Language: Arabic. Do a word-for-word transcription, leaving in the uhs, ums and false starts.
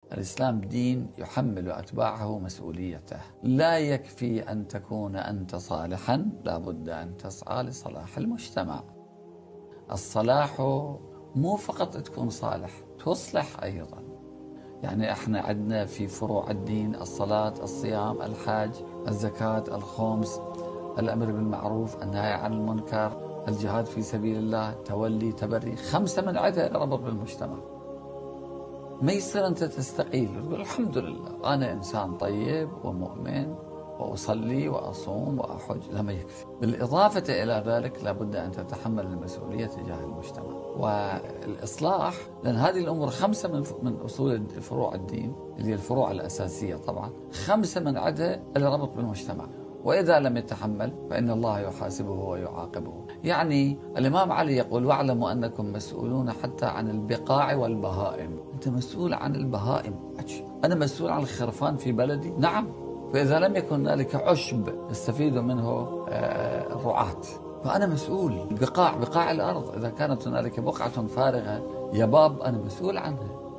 الإسلام دين يحمل أتباعه مسؤوليته. لا يكفي أن تكون أنت صالحا، لا بد أن تسعى لصلاح المجتمع. الصلاح مو فقط تكون صالح، تصلح أيضا. يعني احنا عندنا في فروع الدين الصلاة، الصيام، الحج، الزكاة، الخمس، الأمر بالمعروف، النهي عن المنكر، الجهاد في سبيل الله، تولي، تبري، خمسة من عدة ربط بالمجتمع. ما يصير أنت تستقيل وتقول الحمد لله أنا إنسان طيب ومؤمن وأصلي وأصوم وأحج، لا ما يكفي. بالإضافة إلى ذلك لابد أن تتحمل المسؤولية تجاه المجتمع والإصلاح، لأن هذه الأمور خمسة من من أصول فروع الدين اللي هي الفروع الأساسية طبعا، خمسة من عدها الربط بالمجتمع، وإذا لم يتحمل فإن الله يحاسبه ويعاقبه. يعني الإمام علي يقول واعلموا أنكم مسؤولون حتى عن البقاع والبهائم. أنت مسؤول عن البهائم، أنا مسؤول عن الخرفان في بلدي، نعم. فإذا لم يكن ذلك عشب يستفيد منه الرعاة فأنا مسؤول. البقاع، بقاع الأرض، إذا كانت هنالك بقعة فارغة يباب أنا مسؤول عنها.